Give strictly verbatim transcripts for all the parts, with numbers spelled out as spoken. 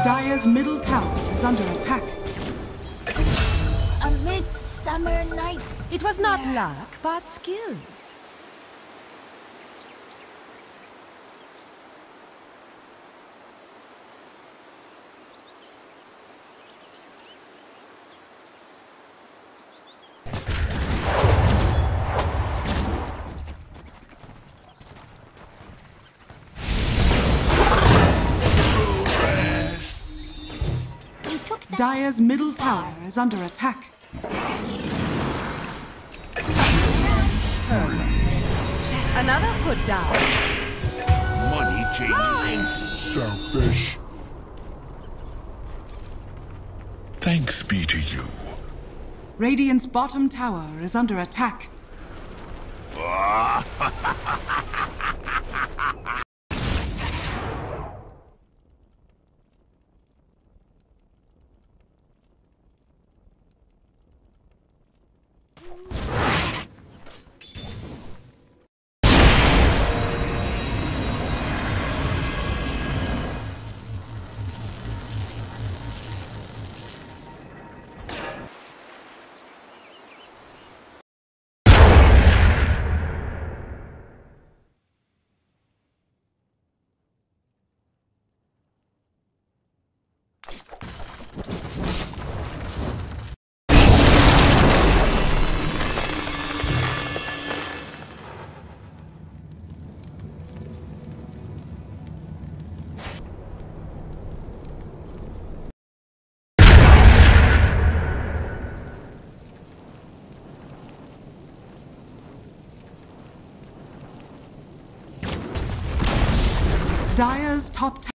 Dire's middle tower is under attack. A midsummer night. It was not luck, but skill. Dire's middle tower is under attack. Another could die. Money changes ink. Selfish. Thanks be to you. Radiant's bottom tower is under attack. Dire's top tower.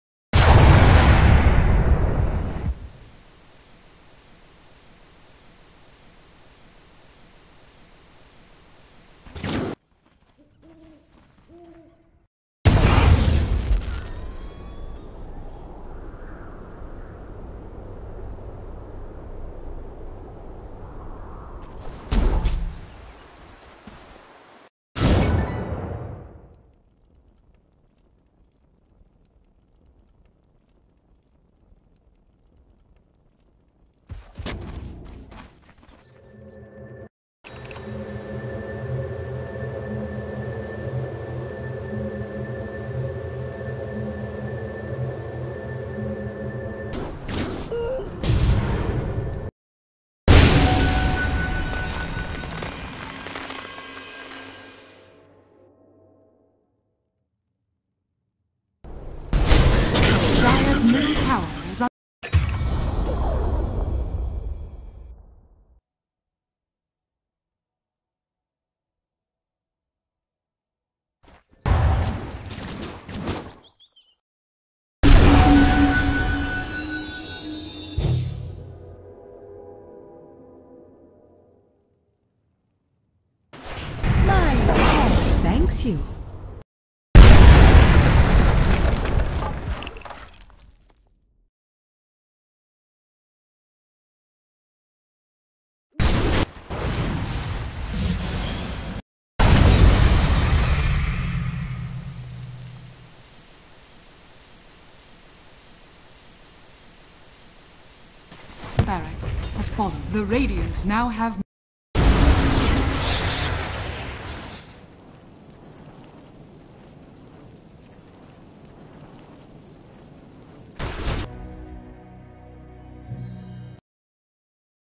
Dire's middle tower is under My pet thanks you. barracks has fallen. The Radiant now have